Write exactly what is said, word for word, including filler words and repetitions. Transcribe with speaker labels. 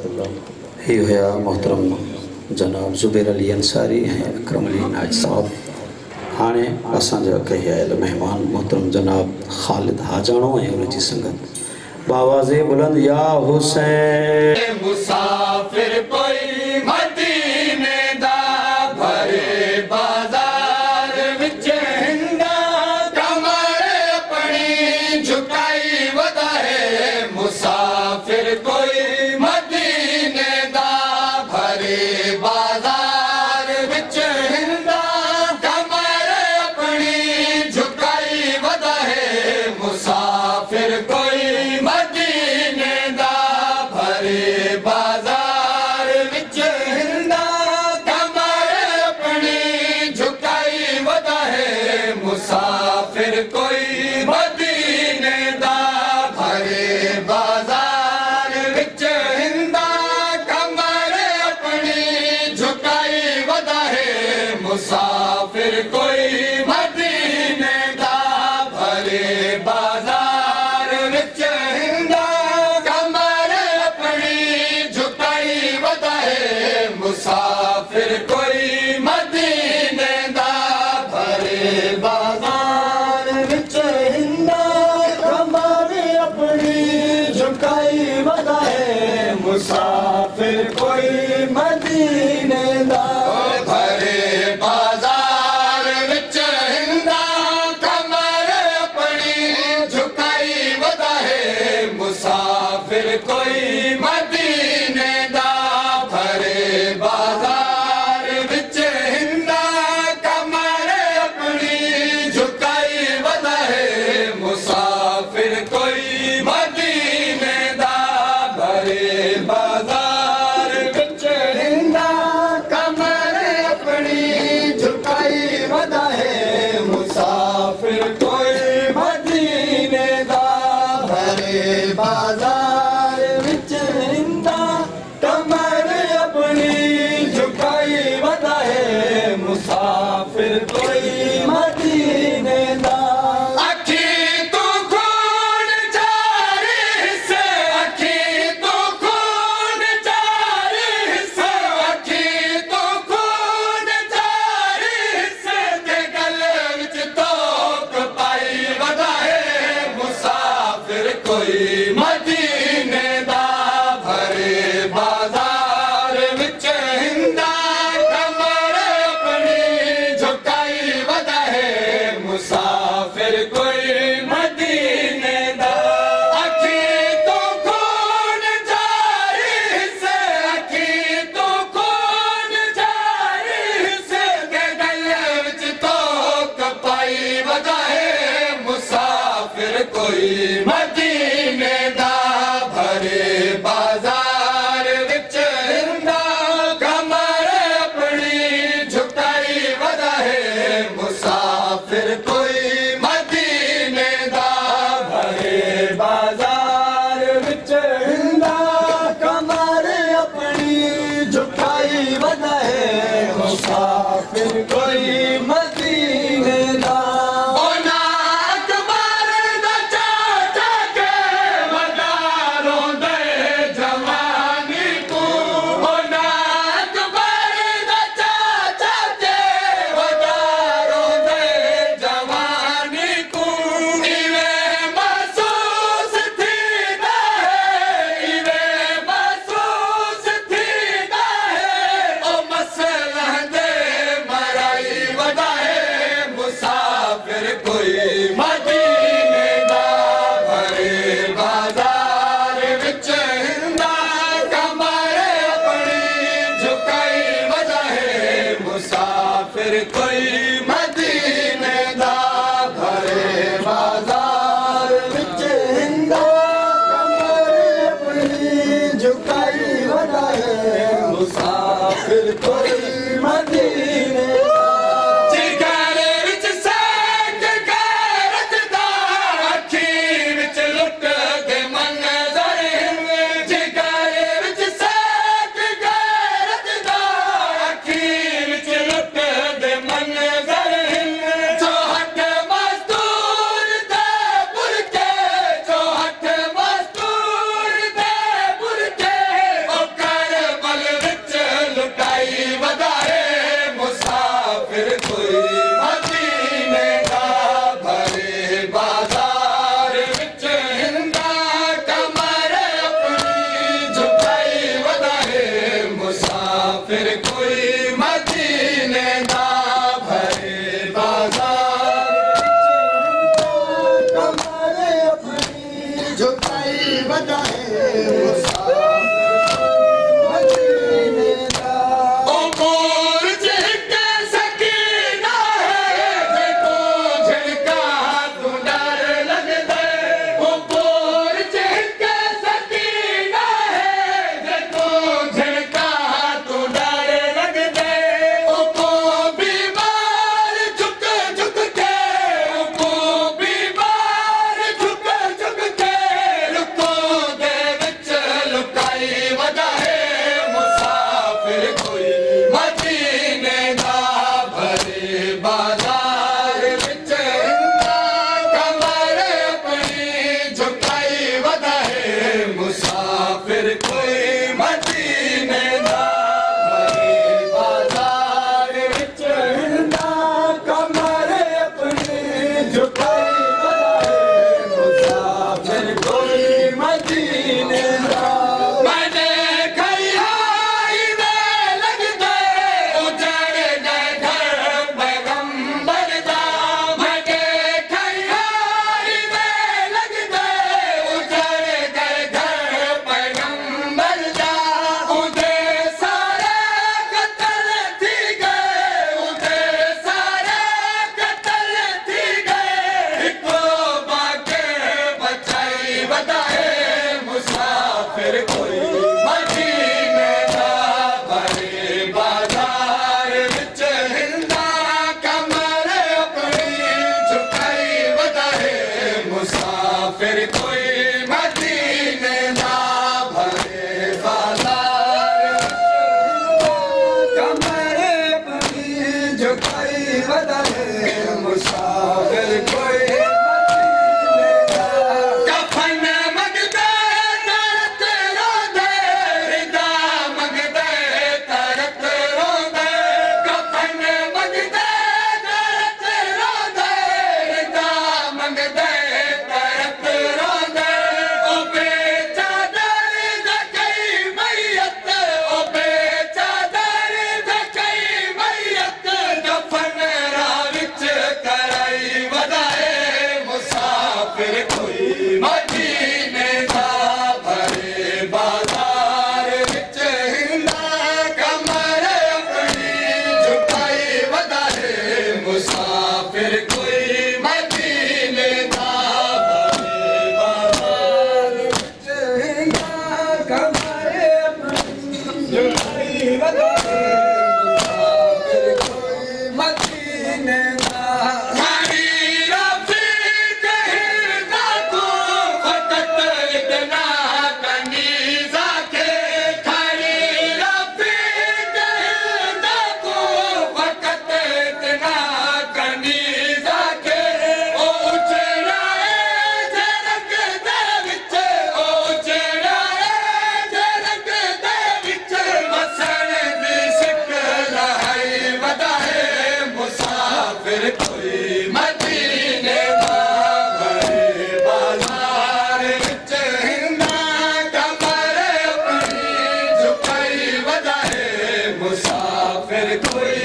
Speaker 1: ही हुआ मोहतरम जनाब ज़ुबैर अली अंसारी हैं अकरम अली नाज साहब। हाँ असांजा कहे आयल मेहमान मोहतरम जनाब ख़ालिद हाजाणो हैं उनकी संगत बावाज़े बुलंद या हुसैन
Speaker 2: मुसाफिर कोई मदीने दा भरे बाजार विच हिंदा कमर अपनी झुकाई वदा है। मुसाफिर कोई मदीने दा भरे बाजार विच हिंदा कमर अपनी झुकाई वदा है। मुसाफिर कोई मुसाफिर कोई मदीने दा भरे बाजार विच हिंदा कमर अपनी झुकाई वदा है। मुसाफिर कोई मदीने दा भरे बाजार विच हिंदा कमर अपनी झुकाई वदा है। मुसाफिर कोई मदीने दा भरे बाजार विच हिंदा कमर अपनी झुकाई वदा है। मुसाफिर कोई मदीने दा भरे बाजार विच हिंदा कमर अपनी झुकाई वदा है। मुसाफिर कोई मदीने दा भरे बाजार विच हिंदा कमर अपनी झुकाई वदा है। मुसाफिर कोई मदीने दा भरे बाजार विच हिंदा कमर अपनी झुकाई वदा है। मुसाफिर कोई मदीने दा भरे बाजार विच हिंदा कमर अपनी झुकाई वदा है। मुसाफिर कोई मदीने दा अखी तो खून चारे हिस्से अखी तो खून चारे हिस्से अखी तो खून चारे हिस्से के गले विच तोक पाई वदा है। मुसाफिर कोई मदीने दा भरे बाजार विच हिंदा कमर अपनी झुकाई वदा है। मुसाफिर कोई मदीने दा अखी तो खून जारी हिस्से अखी तो खून जारी हिस्से के गले विच तोक पाई वदा है। मुसाफिर कोई मदीने दा भरे बाजार विच हिंदा कमर अपनी झुकाई वदा है। मुसाफिर कोई मदीने दा भरे बाजार विच हिंदा कमर अपनी झुकाई वदा है। मुसाफिर कोई मदीने दा कोई मदीने दा भरे बाजार विच हिंदा कमर अपनी झुकाई वदा है। मुसाफिर कोई मदीने जिगर विच सैक गैरत दा अखी विच लुट दे मंज़र जिगर विच सैक गैरत दा अखी विच लुट मंज़र जो हट मज़दूर दे बुरके जो हट मज़दूर दे बुरके ओ मुसाफिर कोई मदीने दा भरे बाजार कमर अपनी झुकाई वधाए मुसाफिर मदीने दा ओ मोर झिड़के सकीना है देखो झिड़का तू डर लग दे ओ मोर झिड़के सकीना है देखो झिड़का तू डर लग दे ओ को बीमार झुक झुक के ओ को बीमार झुक झुक के रुको दे विच लुकाई वधाए मुसाफिर कोई मदीने दा भरे बाजार विच हिंदा कमर अपनी झुकाई वधाए मुसाफिर कोई मदीने दा भरे बाजार विच हिंदा कमर अपनी झुकाई वधाए मुसाफिर कोई मदीने दा मैंने खैहाई में लग गए उजड़ गए घर पैगंबर दा मैंने खैहाई में लग गए उजड़ गए घर पैगंबर दा उदे सारे कतल थी गए उदे सारे कतल थी गए इको बाके बचाई वधाए मुसाफिर कोई मदीने दा भरे बाजार विच हिंदा कमर अपनी झुकाई वधाए मुसाफिर कोई मदीने दा भरे बाजार कमर अपनी झुकाई वधाए मुसाफिर कोई कफन मंगदे तरत रोंदे रिदा मंगदे तरत रोंदे कफन मंगदे तरत रोंदे रिदा मंगदे तरत रोंदे ओ बेचादर दा कई मैयत ओ बेचादर दा कई मैयत दफन राह विच कराई वधाए मुसाफिर कोई मदीने दा भरे बाजार विच हिंदा कमर अपनी झुकाई वधाए मुसाफिर कोई मदीने दा भरे बाजार विच हिंदा कमर अपनी झुकाई वधाए मुसाफिर कोई मदीने दा मारी रफीक हिरदा को फकत इतना कनीज़ा के खारी रफीक हिरदा को फकत इतना कनीज़ा के ओ उजड़ाए जरग दे विच ओ उजड़ाए जरग दे विच वसण दी शिकल है वधाए मुसाफिर कोई मदीने दा भरे बाजार विच हिंदा कमर अपनी झुकाई वधाए मुसाफिर कोई